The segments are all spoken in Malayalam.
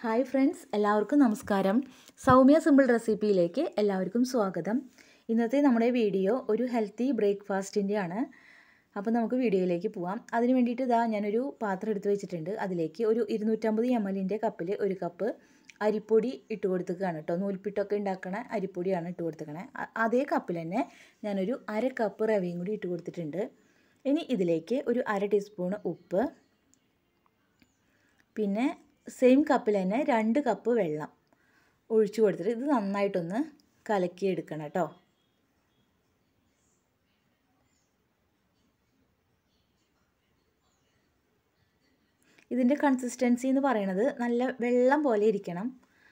ഹായ് ഫ്രണ്ട്സ്, എല്ലാവർക്കും നമസ്കാരം. സൗമ്യ സിമ്പിൾ റെസിപ്പിയിലേക്ക് എല്ലാവർക്കും സ്വാഗതം. ഇന്നത്തെ നമ്മുടെ വീഡിയോ ഒരു ഹെൽത്തി ബ്രേക്ക്ഫാസ്റ്റിൻ്റെയാണ്. അപ്പോൾ നമുക്ക് വീഡിയോയിലേക്ക് പോവാം. അതിന് വേണ്ടിയിട്ട് ഞാനൊരു പാത്രം എടുത്ത് വെച്ചിട്ടുണ്ട്. അതിലേക്ക് ഒരു 250 ml കപ്പിൽ ഒരു കപ്പ് അരിപ്പൊടി ഇട്ട് കൊടുത്തുകയാണ് കേട്ടോ. നൂൽപ്പിട്ടൊക്കെ ഉണ്ടാക്കണ അരിപ്പൊടിയാണ് ഇട്ട് കൊടുത്തുക്കണേ. അതേ കപ്പിൽ തന്നെ ഞാനൊരു 1/2 കപ്പ് റവയും കൂടി ഇട്ട് കൊടുത്തിട്ടുണ്ട്. ഇനി ഇതിലേക്ക് ഒരു 1/2 ടീസ്പൂൺ ഉപ്പ്, പിന്നെ സെയിം കപ്പിൽ തന്നെ 2 കപ്പ് വെള്ളം ഒഴിച്ചു കൊടുത്തിട്ട് ഇത് നന്നായിട്ടൊന്ന് കലക്കിയെടുക്കണം കേട്ടോ. ഇതിൻ്റെ കൺസിസ്റ്റൻസി എന്ന് പറയുന്നത് നല്ല വെള്ളം പോലെ ഇരിക്കണം.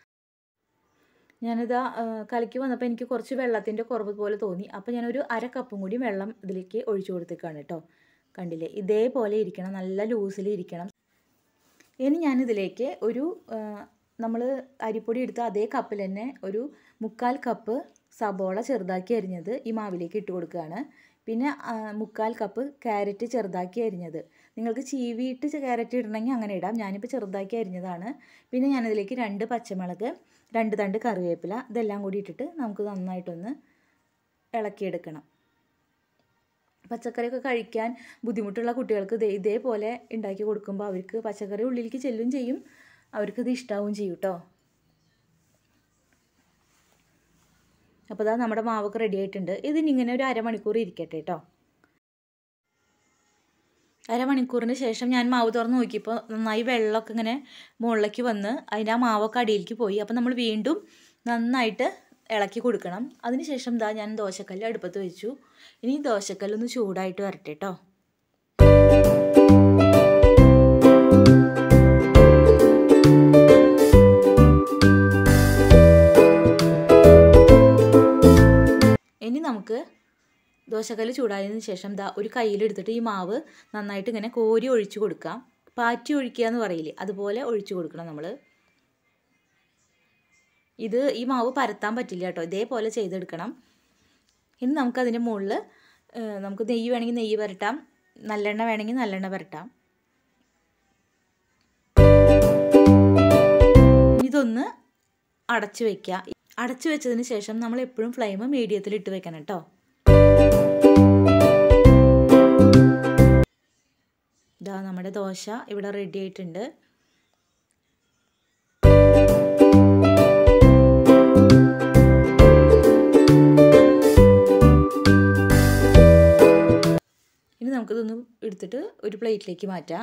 ഞാനിതാ കലക്കി വന്നപ്പോൾ എനിക്ക് കുറച്ച് വെള്ളത്തിൻ്റെ കുറവ് പോലെ തോന്നി. അപ്പോൾ ഞാനൊരു 1/2 കപ്പും കൂടി വെള്ളം ഇതിലേക്ക് ഒഴിച്ചു കൊടുത്തേക്കാണ് കേട്ടോ. കണ്ടില്ലേ, ഇതേപോലെ ഇരിക്കണം, നല്ല ലൂസിൽ ഇരിക്കണം. ഇനി ഞാനിതിലേക്ക് ഒരു നമ്മൾ അരിപ്പൊടി എടുത്ത അതേ കപ്പിൽ തന്നെ ഒരു 1/4 കപ്പ് സബോള ചെറുതാക്കി അരിഞ്ഞത് ഈ മാവിലേക്ക് ഇട്ട് കൊടുക്കുകയാണ്. പിന്നെ 1/4 കപ്പ് ക്യാരറ്റ് ചെറുതാക്കി അരിഞ്ഞത്. നിങ്ങൾക്ക് ചീവിയിട്ട് ക്യാരറ്റ് ഇടണമെങ്കിൽ അങ്ങനെ ഇടാം. ഞാനിപ്പോൾ ചെറുതാക്കി അരിഞ്ഞതാണ്. പിന്നെ ഞാനിതിലേക്ക് 2 പച്ചമുളക്, 2 തണ്ട് കറിവേപ്പില, ഇതെല്ലാം കൂടി ഇട്ടിട്ട് നമുക്ക് നന്നായിട്ടൊന്ന് ഇളക്കിയെടുക്കണം. പച്ചക്കറിയൊക്കെ കഴിക്കാൻ ബുദ്ധിമുട്ടുള്ള കുട്ടികൾക്ക് ഇതേപോലെ ഉണ്ടാക്കി കൊടുക്കുമ്പോൾ അവർക്ക് പച്ചക്കറി ഉള്ളിലേക്ക് ചെല്ലും ചെയ്യും, അവർക്കിത് ഇഷ്ടാവും ചെയ്യും കേട്ടോ. അപ്പോൾ നമ്മുടെ മാവൊക്കെ റെഡി ആയിട്ടുണ്ട്. ഇതിനിങ്ങനെ ഒരു അരമണിക്കൂർ ഇരിക്കട്ടെ കേട്ടോ. അരമണിക്കൂറിന് ശേഷം ഞാൻ മാവ് തുറന്ന് നോക്കിയപ്പോൾ നന്നായി വെള്ളമൊക്കെ ഇങ്ങനെ മുകളിലേക്ക് വന്ന് അതിൻ്റെ ആ മാവൊക്കെ അടിയിലേക്ക് പോയി. അപ്പോൾ നമ്മൾ വീണ്ടും നന്നായിട്ട് ഇളക്കി കൊടുക്കണം. അതിനുശേഷം ഞാൻ ദോശക്കല്ല് അടുപ്പത്ത് വെച്ചു. ഇനി ദോശക്കല്ലൊന്ന് ചൂടായിട്ട് വരട്ടെ കേട്ടോ. ഇനി നമുക്ക് ദോശക്കല്ല് ചൂടായതിന് ശേഷം ഒരു കയ്യിലെടുത്തിട്ട് ഈ മാവ് നന്നായിട്ട് ഇങ്ങനെ കോരി ഒഴിച്ചു കൊടുക്കാം. പാറ്റി ഒഴിക്കുക എന്ന് പറയില്ലേ, അതുപോലെ ഒഴിച്ചു കൊടുക്കണം നമ്മൾ. ഈ മാവ് പരത്താൻ പറ്റില്ല കേട്ടോ, ഇതേപോലെ ചെയ്തെടുക്കണം. ഇനി നമുക്കതിൻ്റെ മുകളിൽ നമുക്ക് നെയ്യ് വേണമെങ്കിൽ നെയ്യ് പുരട്ടാം, നല്ലെണ്ണ വേണമെങ്കിൽ നല്ലെണ്ണ പുരട്ടാം. ഇതൊന്ന് അടച്ചു വയ്ക്കുക. അടച്ചു വെച്ചതിന് ശേഷം നമ്മൾ എപ്പോഴും ഫ്ലെയിം മീഡിയത്തിൽ ഇട്ട് വെക്കണം കേട്ടോ. നമ്മുടെ ദോശ ഇവിടെ റെഡി ആയിട്ടുണ്ട്. ഇനി നമുക്കിതൊന്ന് എടുത്തിട്ട് ഒരു പ്ലേറ്റിലേക്ക് മാറ്റാം.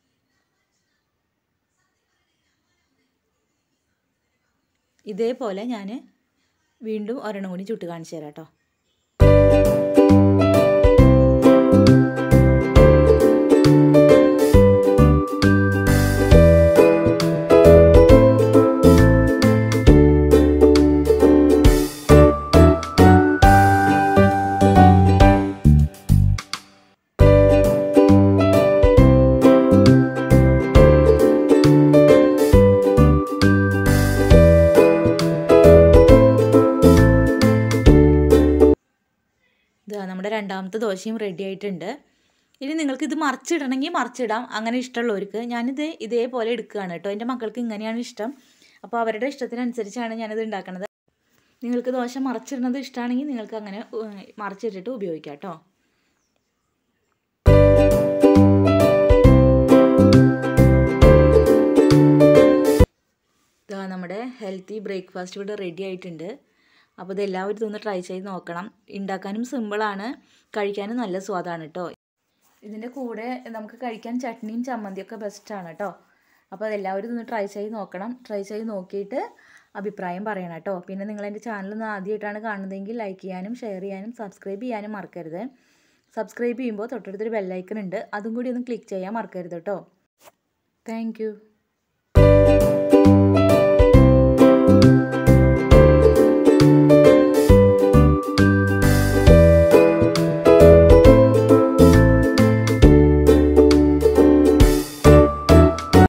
ഇതേപോലെ ഞാൻ വീണ്ടും ഒരെണ്ണം കൂടി ചുട്ട് കാണിച്ചു തരാം കേട്ടോ. നമ്മുടെ രണ്ടാമത്തെ ദോശയും റെഡി ആയിട്ടുണ്ട്. ഇനി നിങ്ങൾക്ക് ഇത് മറിച്ചിടണമെങ്കിൽ മറിച്ചിടാം, അങ്ങനെ ഇഷ്ടമുള്ളവർക്ക്. ഞാനിത് ഇതേപോലെ എടുക്കുകയാണ് കേട്ടോ. എൻ്റെ മക്കൾക്ക് ഇങ്ങനെയാണ് ഇഷ്ടം. അപ്പോൾ അവരുടെ ഇഷ്ടത്തിനനുസരിച്ചാണ് ഞാനിത് ഉണ്ടാക്കുന്നത്. നിങ്ങൾക്ക് ദോശ മറിച്ചിടുന്നത് ഇഷ്ടമാണെങ്കിൽ നിങ്ങൾക്ക് അങ്ങനെ മറിച്ചിട്ടിട്ട് ഉപയോഗിക്കാം കേട്ടോ. നമ്മുടെ ഹെൽത്തി ബ്രേക്ക്ഫാസ്റ്റ് ഇവിടെ റെഡി ആയിട്ടുണ്ട്. അപ്പോൾ ഇതെല്ലാവരും ഇതൊന്ന് ട്രൈ ചെയ്ത് നോക്കണം. ഉണ്ടാക്കാനും സിമ്പിളാണ്, കഴിക്കാനും നല്ല സ്വാദാണ് കേട്ടോ. ഇതിൻ്റെ കൂടെ നമുക്ക് കഴിക്കാൻ ചട്നിയും ചമ്മന്തിയൊക്കെ ബെസ്റ്റാണ് കേട്ടോ. അപ്പോൾ അതെല്ലാവരും ഇതൊന്ന് ട്രൈ ചെയ്ത് നോക്കണം. ട്രൈ ചെയ്ത് നോക്കിയിട്ട് അഭിപ്രായം പറയണം കേട്ടോ. പിന്നെ നിങ്ങൾ എൻ്റെ ചാനലൊന്ന് ആദ്യമായിട്ടാണ് കാണുന്നതെങ്കിൽ ലൈക്ക് ചെയ്യാനും ഷെയർ ചെയ്യാനും സബ്സ്ക്രൈബ് ചെയ്യാനും മറക്കരുത്. സബ്സ്ക്രൈബ് ചെയ്യുമ്പോൾ തൊട്ടടുത്തൊരു ബെല്ലൈക്കൺ ഉണ്ട്, അതും കൂടി ഒന്ന് ക്ലിക്ക് ചെയ്യാൻ മറക്കരുത് കേട്ടോ. Thank U.